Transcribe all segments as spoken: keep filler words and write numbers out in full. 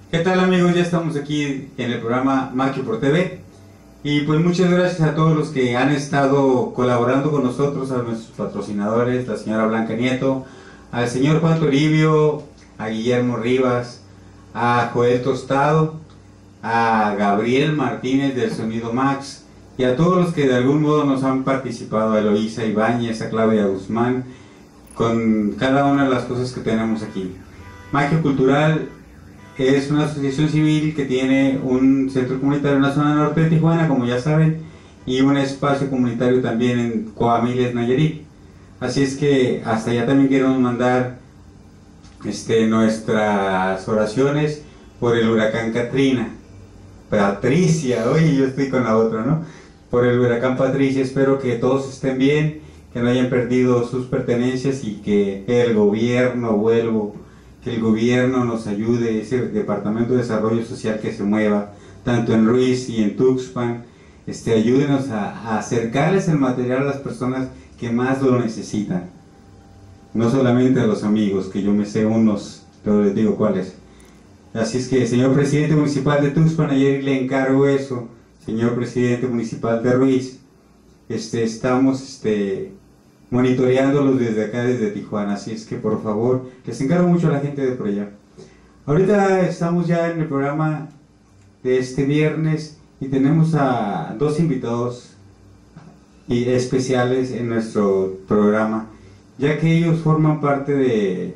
¿Qué tal, amigos? Ya estamos aquí en el programa Maquio por T V y pues muchas gracias a todos los que han estado colaborando con nosotros, a nuestros patrocinadores, la señora Blanca Nieto, al señor Juan Toribio, a Guillermo Rivas, a Joel Tostado, a Gabriel Martínez del Sonido Max y a todos los que de algún modo nos han participado, a Eloísa Ibáñez, a Claudia Guzmán, con cada una de las cosas que tenemos aquí. Maquio Cultural es una asociación civil que tiene un centro comunitario en la zona norte de Tijuana, como ya saben, y un espacio comunitario también en Coamiles, Nayarit. Así es que hasta allá también queremos mandar este, nuestras oraciones por el huracán Katrina. Patricia, oye, yo estoy con la otra, ¿no? Por el huracán Patricia, espero que todos estén bien, que no hayan perdido sus pertenencias y que el gobierno, vuelvo, que el gobierno nos ayude, ese Departamento de Desarrollo Social que se mueva, tanto en Ruiz y en Tuxpan, este, ayúdenos a, a acercarles el material a las personas que más lo necesitan. No solamente a los amigos, que yo me sé unos, pero les digo cuáles. Así es que, señor presidente municipal de Tuxpan, ayer le encargo eso, señor presidente municipal de Ruiz, este, estamos este, monitoreándolos desde acá, desde Tijuana, así es que por favor, les encargo mucho a la gente de por allá. Ahorita estamos ya en el programa de este viernes y tenemos a dos invitados y especiales en nuestro programa, ya que ellos forman parte de,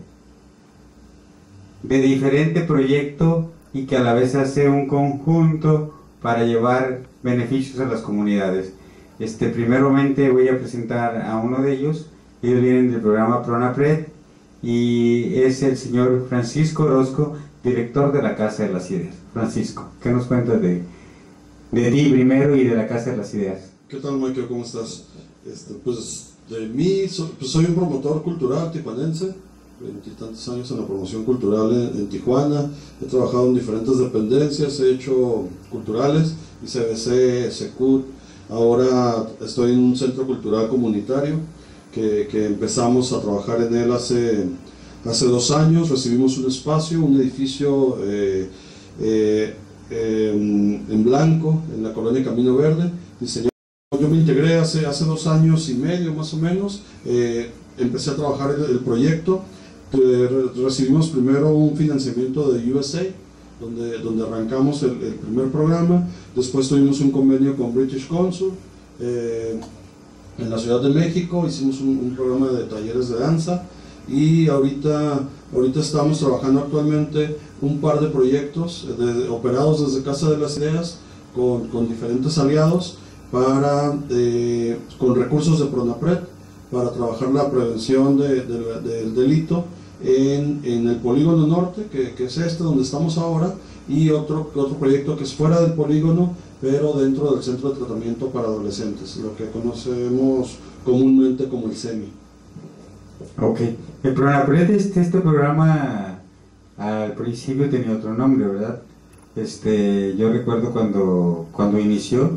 de diferente proyecto y que a la vez hace un conjunto para llevar beneficios a las comunidades. Este, primeramente voy a presentar a uno de ellos. Ellos vienen del programa PRONAPRED y es el señor Francisco Orozco, director de la Casa de las Ideas. Francisco, ¿qué nos cuentas de, de ti primero y de la Casa de las Ideas? ¿Qué tal, Michael? ¿Cómo estás? Este, pues de mí, so, pues soy un promotor cultural tijuanense, veintitantos años en la promoción cultural en, en Tijuana. He trabajado en diferentes dependencias, he hecho culturales, I C B C, SECUT. Ahora estoy en un centro cultural comunitario que, que empezamos a trabajar en él hace, hace dos años. Recibimos un espacio, un edificio eh, eh, eh, en blanco en la colonia Camino Verde. Diseñado. Yo me integré hace, hace dos años y medio más o menos. Eh, empecé a trabajar el, el proyecto. Eh, recibimos primero un financiamiento de U S A I, Donde, donde arrancamos el, el primer programa. Después tuvimos un convenio con British Council eh, en la Ciudad de México, hicimos un, un programa de talleres de danza y ahorita, ahorita estamos trabajando actualmente un par de proyectos de, operados desde Casa de las Ideas con, con diferentes aliados para, eh, con recursos de PRONAPRED para trabajar la prevención de, de, del delito En, en el polígono norte, que, que es este donde estamos ahora, y otro, otro proyecto que es fuera del polígono, pero dentro del centro de tratamiento para adolescentes, lo que conocemos comúnmente como el SEMI. Ok, el programa, este, este programa al principio tenía otro nombre, ¿verdad? Este, yo recuerdo cuando, cuando inició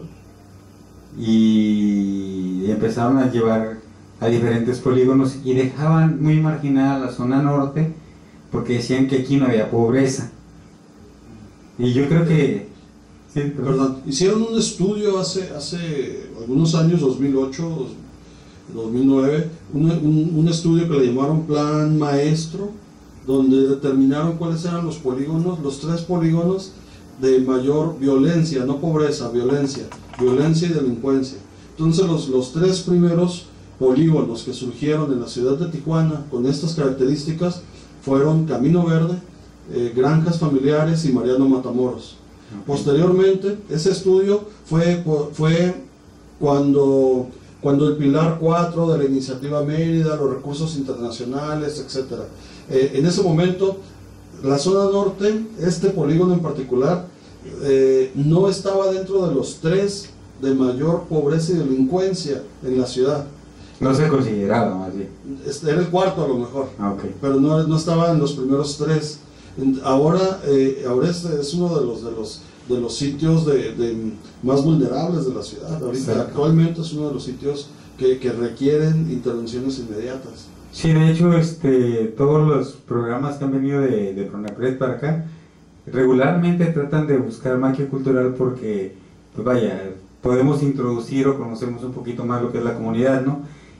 y empezaron a llevar a diferentes polígonos y dejaban muy marginada la zona norte porque decían que aquí no había pobreza. Y yo creo que... Sí, perdón. Hicieron un estudio hace, hace algunos años, dos mil ocho, dos mil nueve, un, un, un estudio que le llamaron Plan Maestro, donde determinaron cuáles eran los polígonos, los tres polígonos de mayor violencia, no pobreza, violencia, violencia y delincuencia. Entonces los, los tres primeros polígonos que surgieron en la ciudad de Tijuana con estas características fueron Camino Verde, eh, Granjas Familiares y Mariano Matamoros. Okay. Posteriormente, ese estudio fue, fue cuando, cuando el Pilar cuatro de la Iniciativa Mérida, los recursos internacionales, etcétera. Eh, en ese momento, la zona norte, este polígono en particular, eh, no estaba dentro de los tres de mayor pobreza y delincuencia en la ciudad. No se consideraba más bien. Era el cuarto a lo mejor, okay. Pero no, no estaba en los primeros tres. Ahora, eh, ahora es, es uno de los, de los, de los sitios de, de más vulnerables de la ciudad. Ahorita, exacto. Actualmente es uno de los sitios que, que requieren intervenciones inmediatas. Sí, de hecho, este, todos los programas que han venido de, de PRONAPRED para acá regularmente tratan de buscar magia cultural porque, pues vaya, podemos introducir o conocemos un poquito más lo que es la comunidad, ¿no?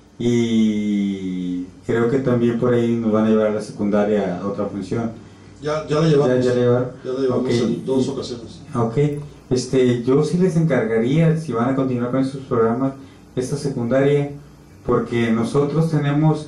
Y creo que también por ahí nos van a llevar a la secundaria a otra función. Ya, ya la llevamos, ya, ya, ya la llevamos okay. en dos ocasiones. Ok, este, yo sí les encargaría, si van a continuar con esos programas, esta secundaria, porque nosotros tenemos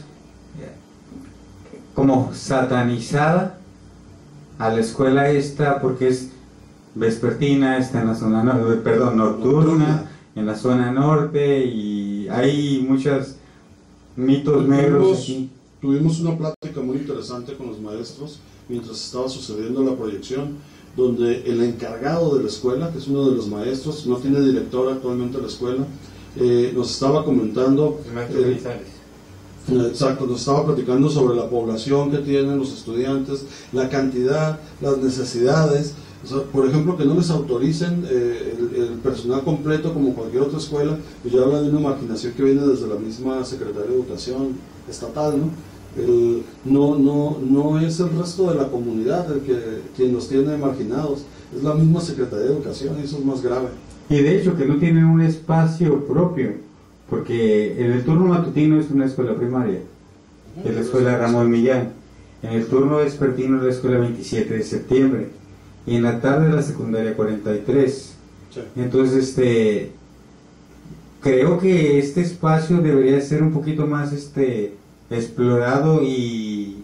como satanizada a la escuela esta, porque es vespertina, está en la zona, no, perdón, nocturna, nocturna, en la zona norte, y hay muchos mitos tuvimos, negros aquí. Tuvimos una plática muy interesante con los maestros mientras estaba sucediendo la proyección, donde el encargado de la escuela, que es uno de los maestros, no tiene director actualmente la escuela, eh, nos estaba comentando, eh, exacto, nos estaba platicando sobre la población que tienen los estudiantes, la cantidad, las necesidades. O sea, por ejemplo, que no les autoricen eh, el, el personal completo como cualquier otra escuela, pues ya habla de una marginación que viene desde la misma Secretaría de Educación estatal, ¿no? El, no, no, no es el resto de la comunidad el que quien los tiene marginados, es la misma Secretaría de Educación, y eso es más grave. Y de hecho que no tienen un espacio propio, porque en el turno matutino es una escuela primaria, que es la escuela Ramón Millán, en el turno vespertino es la escuela veintisiete de septiembre, y en la tarde la secundaria cuarenta y tres. Sí. Entonces, este, creo que este espacio debería ser un poquito más este explorado y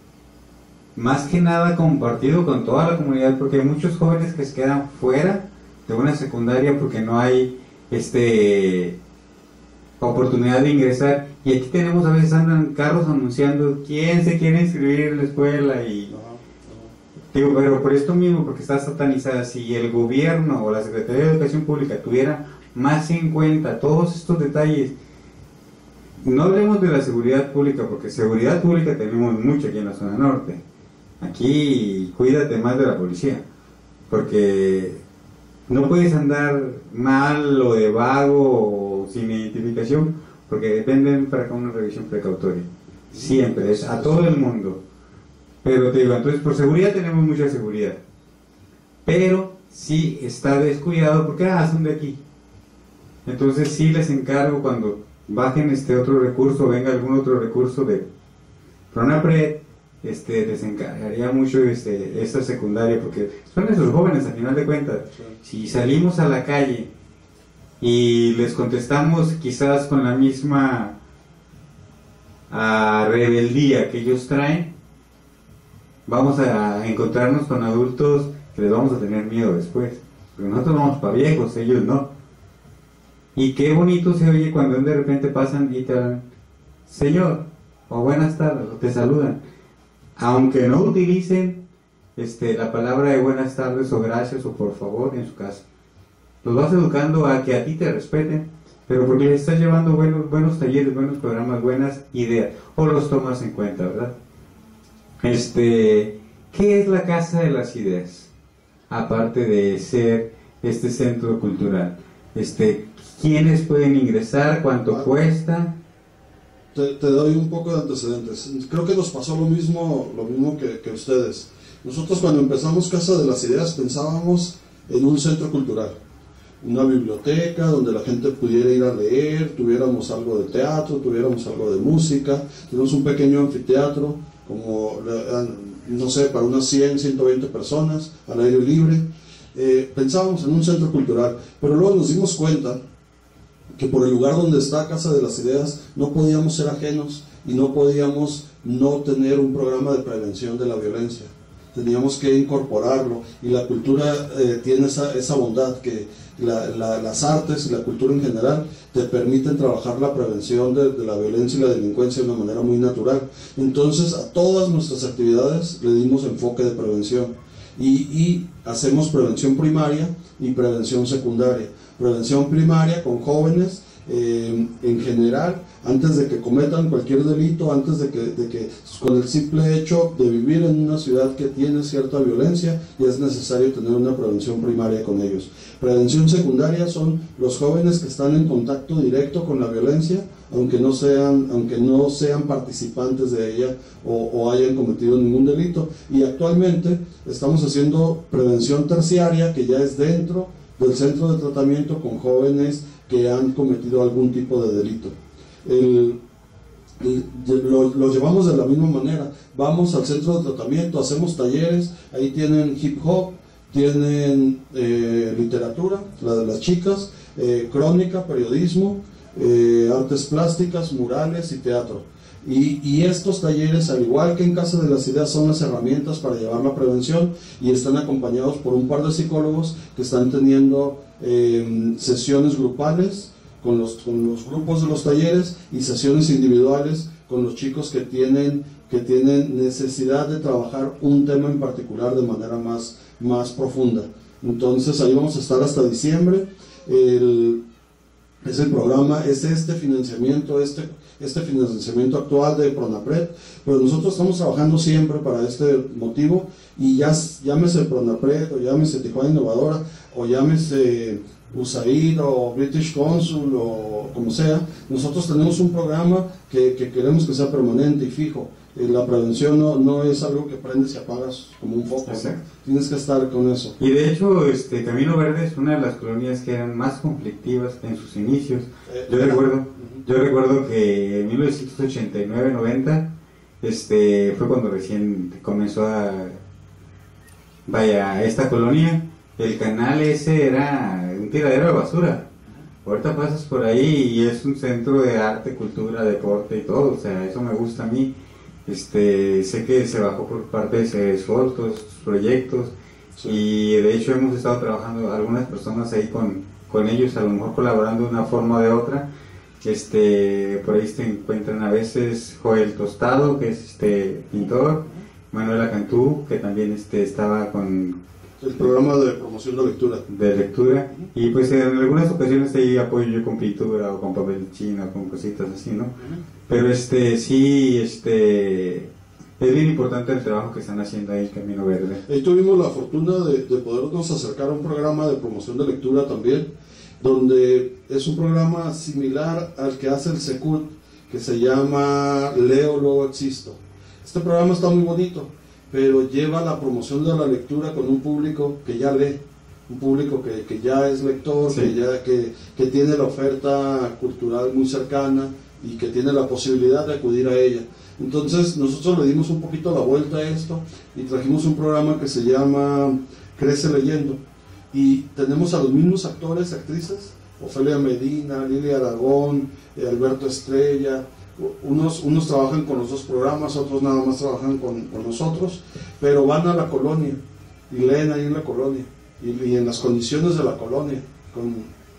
más que nada compartido con toda la comunidad, porque hay muchos jóvenes que se quedan fuera de una secundaria porque no hay este oportunidad de ingresar, y aquí tenemos, a veces andan carros anunciando quién se quiere inscribir en la escuela y no, no. Digo, pero por esto mismo, porque está satanizada. Si el gobierno o la Secretaría de Educación Pública tuviera más en cuenta todos estos detalles, no hablemos de la seguridad pública, porque seguridad pública tenemos mucho aquí en la zona norte. Aquí cuídate más de la policía, porque no puedes andar mal o de vago o sin identificación, porque dependen para acá una revisión precautoria. Siempre, es a todo el mundo. Pero te digo, entonces por seguridad tenemos mucha seguridad. Pero sí está descuidado porque, ah, son de aquí. Entonces sí les encargo, cuando bajen este otro recurso, venga algún otro recurso de PRONAPRED, este, les encargaría mucho este, esta secundaria, porque son esos jóvenes al final de cuentas. Si salimos a la calle y les contestamos quizás con la misma a, rebeldía que ellos traen, vamos a encontrarnos con adultos que les vamos a tener miedo después, porque nosotros vamos para viejos, ellos no. Y qué bonito se oye cuando de repente pasan y te dan señor, o buenas tardes, o te saludan, aunque no utilicen este, la palabra de buenas tardes o gracias o por favor en su casa. Los vas educando a que a ti te respeten, pero porque les estás llevando buenos, buenos talleres, buenos programas, buenas ideas, o los tomas en cuenta, ¿verdad? Este, ¿qué es la Casa de las Ideas? Aparte de ser este centro cultural, este, ¿quiénes pueden ingresar? ¿Cuánto ah, cuesta? Te, te doy un poco de antecedentes. Creo que nos pasó lo mismo, lo mismo que, que ustedes. Nosotros cuando empezamos Casa de las Ideas pensábamos en un centro cultural, una biblioteca donde la gente pudiera ir a leer, tuviéramos algo de teatro, tuviéramos algo de música, tenemos un pequeño anfiteatro, como, no sé, para unas cien, ciento veinte personas, al aire libre. Eh, pensábamos en un centro cultural, pero luego nos dimos cuenta que por el lugar donde está Casa de las Ideas no podíamos ser ajenos y no podíamos no tener un programa de prevención de la violencia. Teníamos que incorporarlo, y la cultura eh, tiene esa, esa bondad que la, la, las artes y la cultura en general te permiten trabajar la prevención de, de la violencia y la delincuencia de una manera muy natural. Entonces a todas nuestras actividades le dimos enfoque de prevención, y, y hacemos prevención primaria y prevención secundaria. Prevención primaria con jóvenes eh, en general, antes de que cometan cualquier delito, antes de que, de que con el simple hecho de vivir en una ciudad que tiene cierta violencia, ya es necesario tener una prevención primaria con ellos. Prevención secundaria son los jóvenes que están en contacto directo con la violencia, aunque no sean, aunque no sean participantes de ella o, o hayan cometido ningún delito. Y actualmente estamos haciendo prevención terciaria, que ya es dentro del centro de tratamiento con jóvenes que han cometido algún tipo de delito. El, el, lo, lo llevamos de la misma manera. Vamos al centro de tratamiento, hacemos talleres, ahí tienen hip hop, tienen eh, literatura, la de las chicas, eh, crónica, periodismo, eh, artes plásticas, murales y teatro. Y, y estos talleres, al igual que en Casa de las Ideas, son las herramientas para llevar la prevención, y están acompañados por un par de psicólogos que están teniendo eh, sesiones grupales con los, con los grupos de los talleres y sesiones individuales con los chicos que tienen, que tienen necesidad de trabajar un tema en particular de manera más, más profunda. Entonces ahí vamos a estar hasta diciembre. El, es el programa, es este financiamiento, este, este financiamiento actual de Pronapred, pero nosotros estamos trabajando siempre para este motivo, y ya llámese Pronapred, o llámese Tijuana Innovadora, o llámese U S A I D o British Consul o como sea, nosotros tenemos un programa que, que queremos que sea permanente y fijo. La prevención no, no es algo que prendes y apagas como un foco, ¿no? Tienes que estar con eso. Y de hecho, este Camino Verde es una de las colonias que eran más conflictivas en sus inicios. Eh, yo era, recuerdo uh-huh. yo recuerdo que en mil novecientos ochenta y nueve noventa este, fue cuando recién comenzó a... Vaya, esta colonia, el canal ese era un tiradero de basura. Ahorita pasas por ahí y es un centro de arte, cultura, deporte y todo, o sea, eso me gusta a mí. Este, sé que se bajó por parte de Sedesol todos sus proyectos, sí. Y de hecho hemos estado trabajando algunas personas ahí con, con ellos, a lo mejor colaborando de una forma o de otra. Este, por ahí se encuentran a veces Joel Tostado, que es este pintor, Manuela Cantú, que también este, estaba con el programa de promoción de lectura. De lectura, y pues en algunas ocasiones ahí apoyo yo con pintura o con papel chino, con cositas así, ¿no? Pero este, sí, este, es bien importante el trabajo que están haciendo ahí Camino Verde. Ahí tuvimos la fortuna de, de podernos acercar a un programa de promoción de lectura también, donde es un programa similar al que hace el Secut, que se llama Leo, luego existo. Este programa está muy bonito, pero lleva la promoción de la lectura con un público que ya lee, un público que, que ya es lector, sí. que, ya, que, que tiene la oferta cultural muy cercana y que tiene la posibilidad de acudir a ella. Entonces nosotros le dimos un poquito la vuelta a esto y trajimos un programa que se llama Crece Leyendo, y tenemos a los mismos actores, actrices, Ofelia Medina, Lilia Aragón, eh, Alberto Estrella. Unos, unos trabajan con los dos programas, otros nada más trabajan con, con nosotros, pero van a la colonia y leen ahí en la colonia y, y en las condiciones de la colonia, con,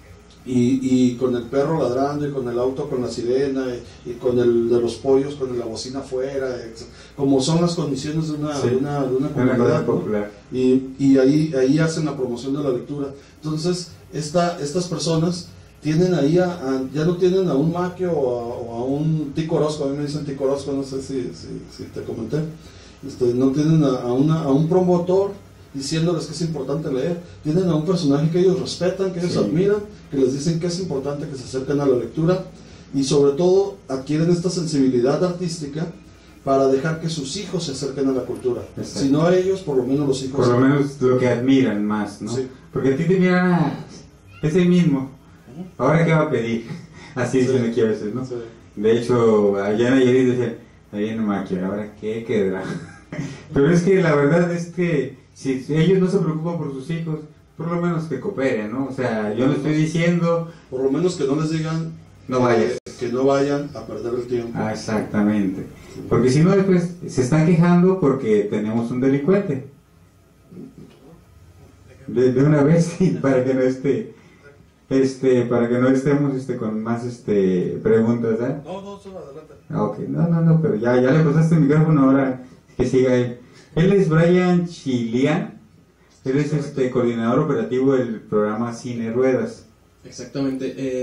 y, y con el perro ladrando, y con el auto con la sirena, y, y con el de los pollos con la bocina afuera, como son las condiciones de una, sí, de una, de una comunidad, ¿no? Popular. Y, y ahí, ahí hacen la promoción de la lectura. Entonces esta, estas personas tienen ahí, a, a, ya no tienen a un Maquio o a, o a un Tico Orozco, a mí me dicen Tico Orozco, no sé si, si, si te comenté, este, no tienen a, a, una, a un promotor diciéndoles que es importante leer, tienen a un personaje que ellos respetan, que ellos sí. admiran, que les dicen que es importante que se acerquen a la lectura, y sobre todo adquieren esta sensibilidad artística para dejar que sus hijos se acerquen a la cultura. Exacto. Si no a ellos, por lo menos los hijos. Por lo menos lo que admiran más, ¿no? Sí. Porque a ti te miran a ese mismo. ¿Ahora qué va a pedir? Así dicen sí. aquí a veces, ¿no? Sí. De hecho, allá en ayer decían, ahí en Maquia, ¿ahora qué quedará? Pero es que la verdad es que si ellos no se preocupan por sus hijos, por lo menos que cooperen, ¿no? O sea, yo le estoy diciendo... Por lo menos que no les digan no vayas. Que, que no vayan a perder el tiempo. Ah, exactamente. Porque si no, después se están quejando porque tenemos un delincuente. De, de una vez, para que no esté... Este, para que no estemos este, con más este, preguntas, ¿eh? No, no, solo adelante. Ah, ok, no, no, no, pero ya, ya le pasaste el micrófono, ahora que siga él. Él es Brian Chilian, él es este, coordinador operativo del programa Cine Ruedas. Exactamente, eh,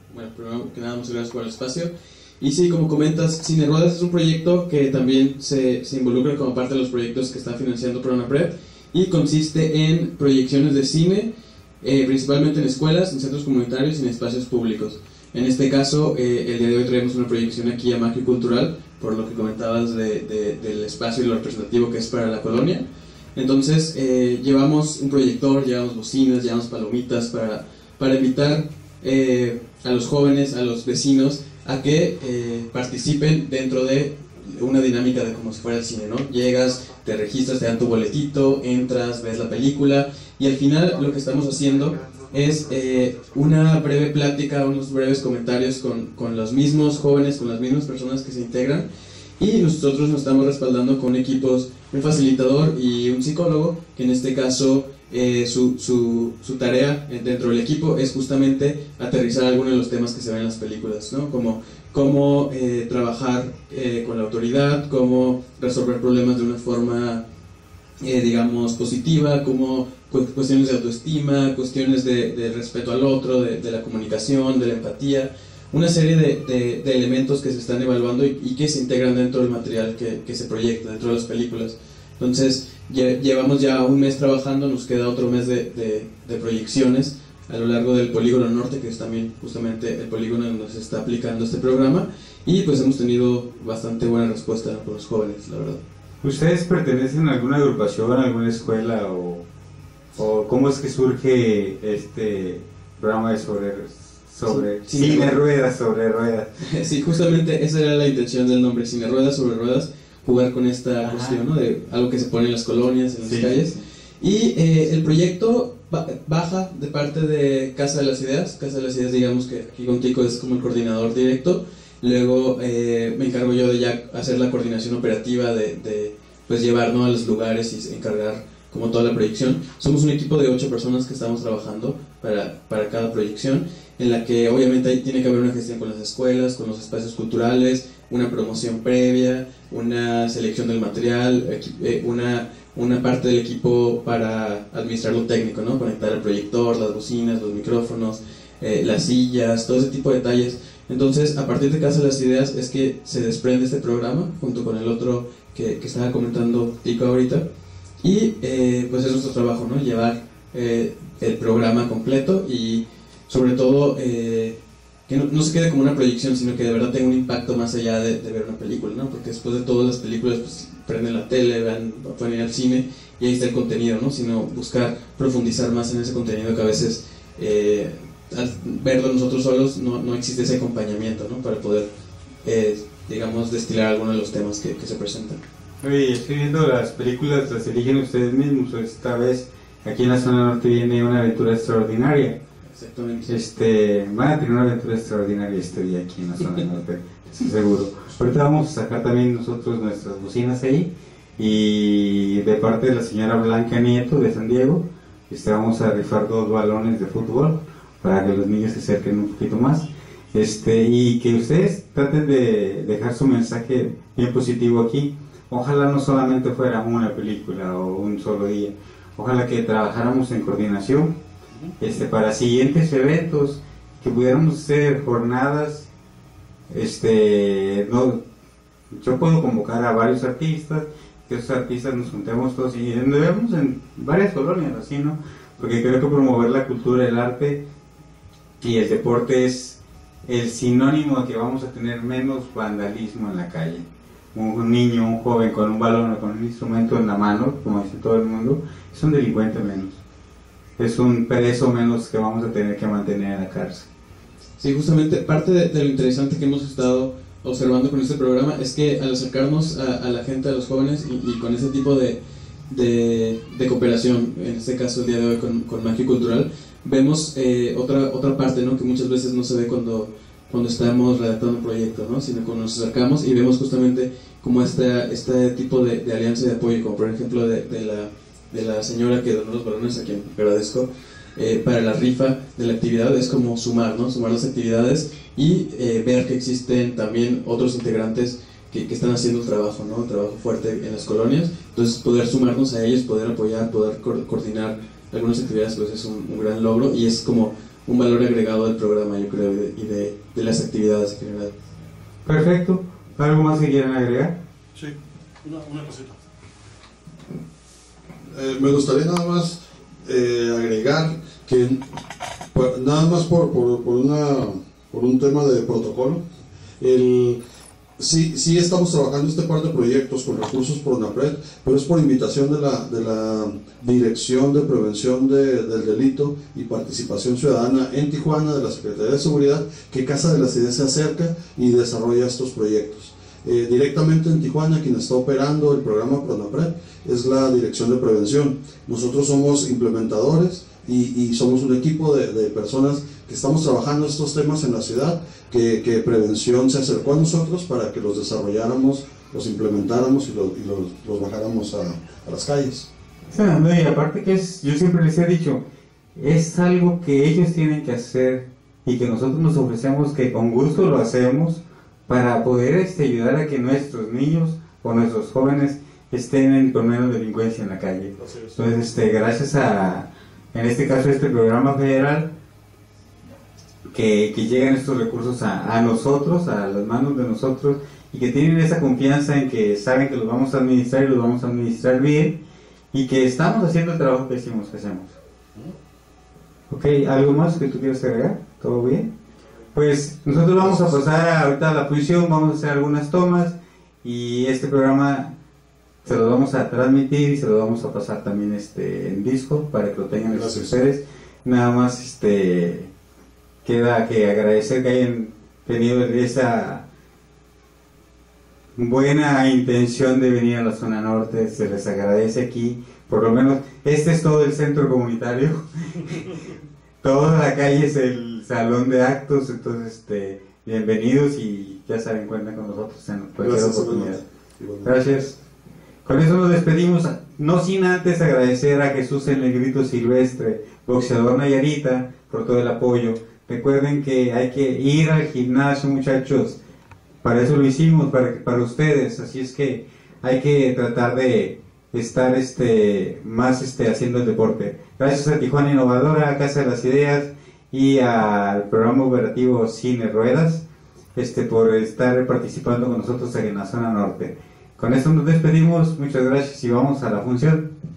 bueno, primero que nada, muchas gracias por el espacio. Y sí, como comentas, Cine Ruedas es un proyecto que también se, se involucra como parte de los proyectos que está financiando PRONAPRED y consiste en proyecciones de cine, eh, principalmente en escuelas, en centros comunitarios y en espacios públicos. En este caso, eh, el día de hoy traemos una proyección aquí a Macro Cultural, por lo que comentabas de, de, del espacio y lo representativo que es para la colonia. Entonces, eh, llevamos un proyector, llevamos bocinas, llevamos palomitas para, para invitar eh, a los jóvenes, a los vecinos, a que eh, participen dentro de una dinámica de como si fuera el cine, ¿no? Llegas, te registras, te dan tu boletito, entras, ves la película y al final lo que estamos haciendo es eh, una breve plática, unos breves comentarios con, con los mismos jóvenes, con las mismas personas que se integran y nosotros nos estamos respaldando con equipos, un facilitador y un psicólogo, que en este caso eh, su, su, su tarea dentro del equipo es justamente aterrizar algunos de los temas que se ven en las películas, ¿no? Como cómo eh, trabajar eh, con la autoridad, cómo resolver problemas de una forma, eh, digamos, positiva, cómo cu cuestiones de autoestima, cuestiones de, de respeto al otro, de, de la comunicación, de la empatía, una serie de, de, de elementos que se están evaluando y, y que se integran dentro del material que, que se proyecta, dentro de las películas. Entonces, lle llevamos ya un mes trabajando, nos queda otro mes de, de, de proyecciones a lo largo del Polígono Norte, que es también justamente el polígono donde se está aplicando este programa, y pues hemos tenido bastante buena respuesta por los jóvenes, la verdad. ¿Ustedes pertenecen a alguna agrupación, a alguna escuela, o, o cómo es que surge este programa de sobre, sobre sí, cine cine ruedas sobre ruedas? Sí, justamente esa era la intención del nombre, Cine Ruedas sobre Ruedas, jugar con esta Ajá. cuestión, ¿no? De algo que se pone en las colonias, en las sí. calles. Y eh, el proyecto baja de parte de Casa de las Ideas. Casa de las Ideas, digamos que aquí contigo es como el coordinador directo. Luego eh, me encargo yo de ya hacer la coordinación operativa, de, de pues llevar, ¿no?, a los lugares y encargar como toda la proyección. Somos un equipo de ocho personas que estamos trabajando para, para cada proyección, en la que obviamente ahí tiene que haber una gestión con las escuelas, con los espacios culturales, una promoción previa, una selección del material, una, una parte del equipo para administrar lo técnico, ¿no? Conectar el proyector, las bocinas, los micrófonos, eh, las sillas, todo ese tipo de detalles. Entonces, a partir de Casa de las Ideas es que se desprende este programa, junto con el otro que, que estaba comentando Tico ahorita, y eh, pues es nuestro trabajo, ¿no? Llevar eh, el programa completo y sobre todo eh, que no, no se quede como una proyección, sino que de verdad tenga un impacto más allá de, de ver una película, ¿no? Porque después de todas las películas, pues prenden la tele, van, van a ir al cine y ahí está el contenido, ¿no? Sino buscar profundizar más en ese contenido que a veces eh, al verlo nosotros solos no, no existe ese acompañamiento, ¿no? Para poder, eh, digamos, destilar algunos de los temas que, que se presentan. Oye, estoy viendo las películas, las eligen ustedes mismos. Esta vez aquí en la zona norte viene Una Aventura Extraordinaria. Exactamente. Este, van a tener una aventura extraordinaria este día aquí en la zona norte, estoy seguro. Ahorita vamos a sacar también nosotros nuestras bocinas ahí, y de parte de la señora Blanca Nieto de San Diego, este, vamos a rifar dos balones de fútbol para que los niños se acerquen un poquito más, este, y que ustedes traten de dejar su mensaje bien positivo aquí. Ojalá no solamente fuera una película o un solo día, ojalá que trabajáramos en coordinación este, para siguientes eventos, que pudiéramos hacer jornadas. Este, no, yo puedo convocar a varios artistas, que esos artistas nos juntemos todos y nos vemos en varias colonias, así, ¿no? Porque creo que promover la cultura, el arte y el deporte es el sinónimo de que vamos a tener menos vandalismo en la calle. Un niño, un joven con un balón o con un instrumento en la mano, como dice todo el mundo, es un delincuente menos, es un perezo menos que vamos a tener que mantener en la cárcel. Sí, justamente parte de, de lo interesante que hemos estado observando con este programa es que al acercarnos a, a la gente, a los jóvenes, y, y con ese tipo de, de, de cooperación, en este caso el día de hoy con, con Magia Cultural, vemos eh, otra, otra parte, ¿no?, que muchas veces no se ve cuando cuando estamos redactando un proyecto, ¿no? Sino cuando nos acercamos y vemos justamente como este, este tipo de, de alianza y de apoyo, como por ejemplo de, de, la, de la señora que donó los balones, a quien agradezco, eh, para la rifa de la actividad, es como sumar, ¿no? Sumar las actividades y eh, ver que existen también otros integrantes que, que están haciendo un trabajo, ¿no? Un trabajo fuerte en las colonias, entonces poder sumarnos a ellos, poder apoyar, poder co coordinar algunas actividades, pues es un, un gran logro, y es como un valor agregado al programa, yo creo, y de, y de, de las actividades en general. Perfecto. ¿Algo más que quieran agregar? Sí, una, una cosita. Eh, me gustaría nada más eh, agregar que por, nada más por, por, por, una, por un tema de protocolo, el, sí, sí estamos trabajando este par de proyectos con recursos por PRONAPRED, pero es por invitación de la, de la Dirección de Prevención de, del Delito y Participación Ciudadana en Tijuana, de la Secretaría de Seguridad, que Casa de las Ideas se acerca y desarrolla estos proyectos. Eh, directamente en Tijuana, quien está operando el programa PRONAPRED es la Dirección de Prevención. Nosotros somos implementadores y, y somos un equipo de, de personas que estamos trabajando estos temas en la ciudad, que, que Prevención se acercó a nosotros para que los desarrolláramos, los implementáramos y, lo, y los, los bajáramos a, a las calles. Sí, no, y aparte que es, yo siempre les he dicho, es algo que ellos tienen que hacer y que nosotros nos ofrecemos, que con gusto lo hacemos, para poder este, ayudar a que nuestros niños o nuestros jóvenes estén en, con menos delincuencia en la calle. Entonces, este, gracias a, en este caso, este programa federal, que, que llegan estos recursos a, a nosotros, a las manos de nosotros, y que tienen esa confianza en que saben que los vamos a administrar y los vamos a administrar bien, y que estamos haciendo el trabajo que decimos que hacemos. Ok, ¿algo más que tú quieras agregar? ¿Todo bien? Pues nosotros vamos a pasar ahorita a la posición, vamos a hacer algunas tomas y este programa se lo vamos a transmitir y se lo vamos a pasar también este en disco para que lo tengan ustedes. Nada más este queda que agradecer que hayan tenido esa buena intención de venir a la zona norte, se les agradece aquí, por lo menos este es todo el centro comunitario. Toda la calle es el salón de actos, entonces este, bienvenidos y ya saben, cuentan con nosotros en cualquier Gracias, oportunidad. Gracias. Con eso nos despedimos, no sin antes agradecer a Jesús el Negrito Silvestre, boxeador Nayarita, por todo el apoyo. Recuerden que hay que ir al gimnasio, muchachos, para eso lo hicimos, para, para ustedes, así es que hay que tratar de estar este más este haciendo el deporte. Gracias a Tijuana Innovadora, a Casa de las Ideas y al programa operativo Cine Ruedas este por estar participando con nosotros en la zona norte. Con esto nos despedimos, muchas gracias y vamos a la función.